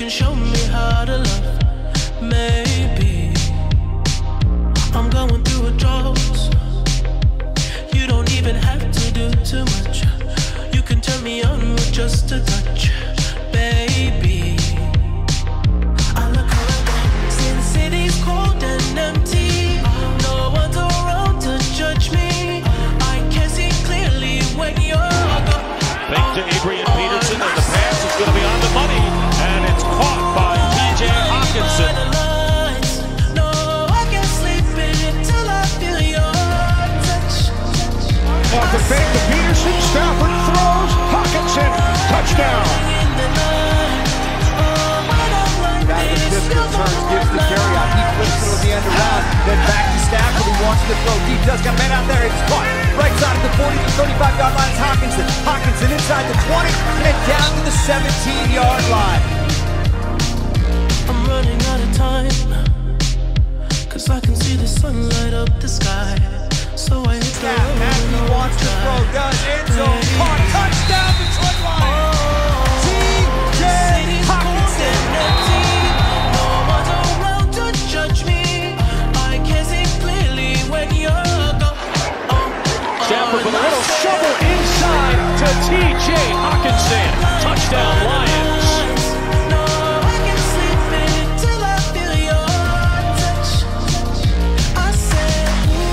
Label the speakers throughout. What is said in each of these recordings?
Speaker 1: can show me how to love. Maybe I'm going through a drought. You don't even have to do too much. You can turn me on with just a touch, baby. I look around, see the city's cold and empty. No one's around to judge me. I can see clearly when you're gone.
Speaker 2: Fake to Adrian Peterson, and the pass is going to be on the money, and it's caught by TJ Hockenson.
Speaker 1: No, I can't sleep until I feel your touch.
Speaker 3: Off the fake to Peterson, Stafford throws, Hockenson, touchdown.
Speaker 4: Turns, gives the carry out. He flips it with the end around. Then back to Stafford, who wants to throw deep. Does got a man out there. It's caught. Right side of the 40 to 35-yard line is Hockenson. Hockenson inside the 20 and down to the 17-yard line.
Speaker 1: I'm running out of time, 'cause I can see the sun light up the sky. So I hit the road.
Speaker 4: Matthew wants to throw. Does end zone. Caught. Touchdown, Detroit Lions. TJ Hockenson.
Speaker 2: Stafford with a little shovel inside to TJ Hockenson. Touchdown Lions.
Speaker 1: No, I can sleep until I feel your touch. I said,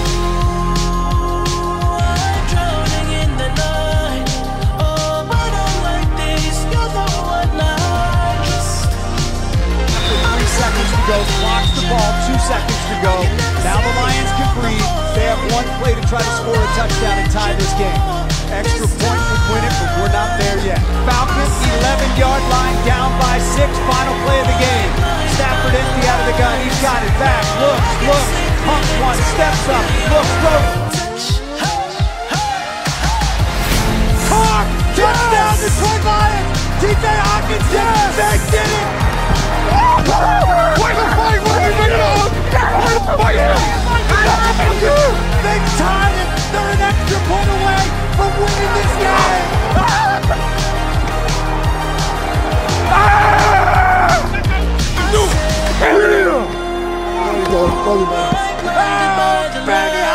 Speaker 1: ooh, I'm drowning in the night. Oh, but I'm like this, you're the one I trust.
Speaker 4: 3 seconds to go, blocks the ball, 2 seconds to go. Now the Lions can breathe. They have one play to try to score a touchdown and tie this game. Extra point would win it, but we're not there yet. Falcons, 11-yard line, down by 6. Final play of the game. Stafford empty out of the gun. He's got it back. Looks, pumps one, steps up, looks, throws. Caught! Touchdown, Detroit Lions! TJ Hockenson, they did it! Where's the fight? Where's the bring it on? They tied it. They're an extra point away from winning this game. Bang it